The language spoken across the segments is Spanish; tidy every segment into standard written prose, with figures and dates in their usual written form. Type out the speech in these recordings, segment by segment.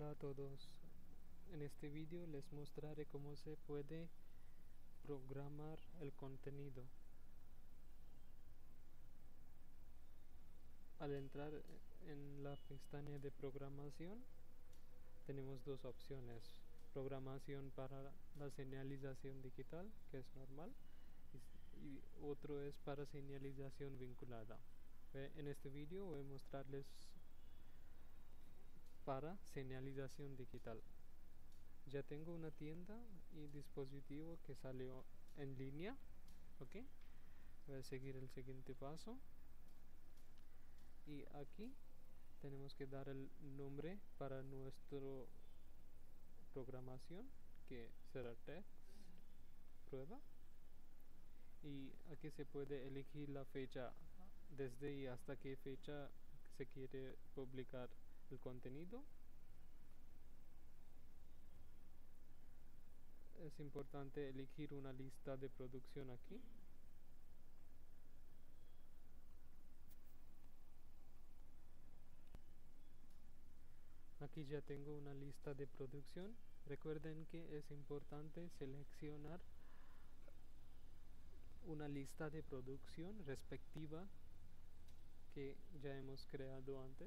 Hola a todos. En este vídeo les mostraré cómo se puede programar el contenido. Al entrar en la pestaña de programación tenemos dos opciones: programación para la señalización digital, que es normal, y otro es para señalización vinculada. En este vídeo voy a mostrarles para señalización digital. Ya tengo una tienda y dispositivo que salió en línea. Ok, voy a seguir el siguiente paso y aquí tenemos que dar el nombre para nuestra programación, que será test prueba, y aquí se puede elegir la fecha, desde y hasta qué fecha se quiere publicar el contenido. Es importante elegir una lista de producción aquí. Aquí ya tengo una lista de producción. Recuerden que es importante seleccionar una lista de producción respectiva que ya hemos creado antes,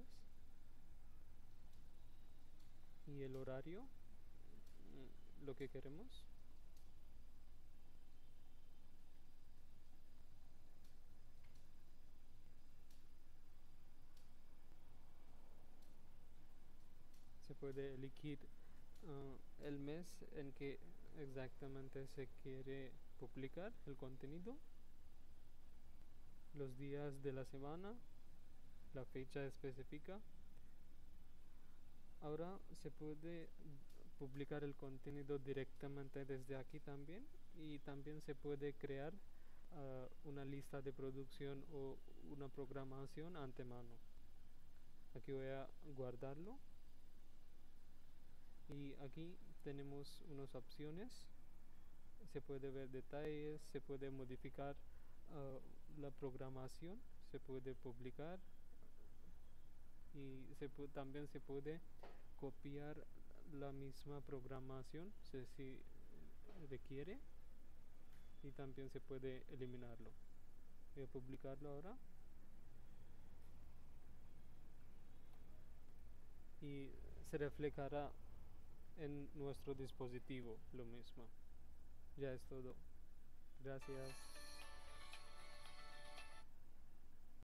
y el horario, lo que queremos. Se puede elegir el mes en que exactamente se quiere publicar el contenido, los días de la semana, la fecha específica. Ahora se puede publicar el contenido directamente desde aquí también, y también se puede crear una lista de producción o una programación antemano. Aquí voy a guardarlo y aquí tenemos unas opciones. Se puede ver detalles, se puede modificar la programación, se puede publicar, y también se puede copiar la misma programación si requiere, y también se puede eliminarlo. Voy a publicarlo ahora y se reflejará en nuestro dispositivo lo mismo. Ya es todo. Gracias.